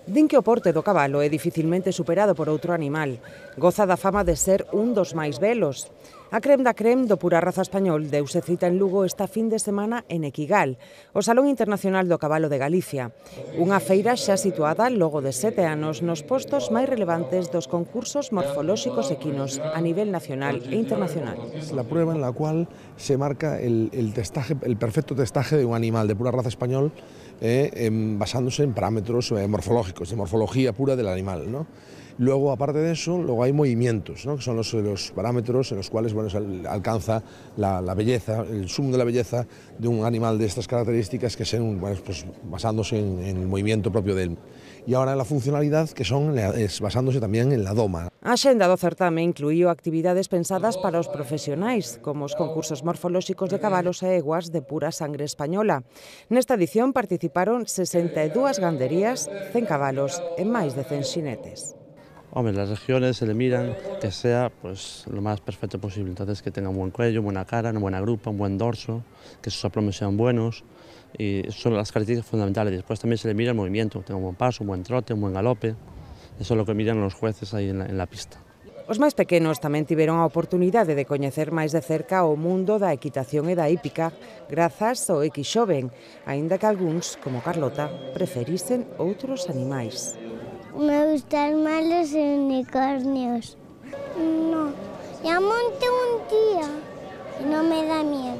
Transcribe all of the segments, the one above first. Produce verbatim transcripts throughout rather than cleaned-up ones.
Din que o porte do cabalo é dificilmente superado por outro animal. Goza da fama de ser un dos máis velos. A creme da creme do pura raza español deuse cita en Lugo esta fin de semana en Equigal, o Salón Internacional do Cabalo de Galicia. Unha feira xa situada logo de sete anos nos postos máis relevantes dos concursos morfolóxicos equinos a nivel nacional e internacional. Es la prueba en la cual se marca el, el, testaje, el perfecto testaje de un animal de pura raza español eh, eh, basándose en parámetros eh, morfológicos, de morfología pura del animal, ¿no? Luego, aparte de eso, luego hay movimientos, ¿no? Que son los, los parámetros en los cuales bueno, se alcanza la, la belleza, el sumo de la belleza de un animal de estas características que son bueno, pues, basándose en, en el movimiento propio de él. Y ahora la funcionalidad que son es basándose tamén en la doma. A xenda do certame incluíu actividades pensadas para os profesionais, como os concursos morfolóxicos de cabalos e eguas de pura sangre española. Nesta edición participaron sesenta e dúas ganderías, cen cabalos e máis de cen xinetes. Hombre, las regiones se le miran que sea pues, lo más perfecto posible, entonces que tenga un buen cuello, buena cara, una buena grupa, un buen dorso, que sus aplomos sean buenos, y son las características fundamentales. Después también se le mira el movimiento, tenga un buen paso, un buen trote, un buen galope, eso es lo que miran los jueces aí en la, en la pista. Os máis pequenos tamén tiveron a oportunidade de coñecer máis de cerca o mundo da equitación e da hípica, grazas ao equixoven, aínda que algúns, como Carlota, preferisen outros animais. Me gustan más los unicornios. No, ya monté un día y no me da miedo.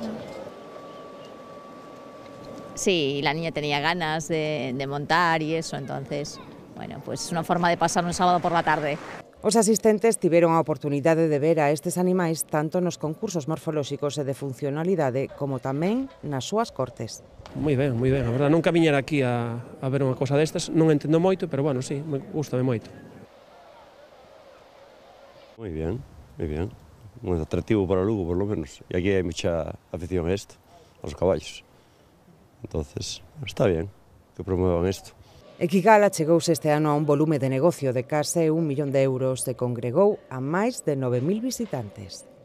Sí, la niña tenía ganas de, de montar y eso, entonces, bueno, pues es una forma de pasar un sábado por la tarde. Os asistentes tiveron a oportunidade de ver a estes animais tanto nos concursos morfolóxicos e de funcionalidade como tamén nas súas cortes. Moi ben, moi ben, a verdade, nunca viñera aquí a, a ver unha cosa destas, non entendo moito, pero bueno, sí, gústame moito. Moi bien, moi bien, moi atractivo para Lugo, por lo menos, e aquí hai mucha afición a isto, aos caballos, entonces está bien que promuevan isto. Equigal achegouse este ano a un volume de negocio de case un millón de euros e congregou a máis de nove mil visitantes.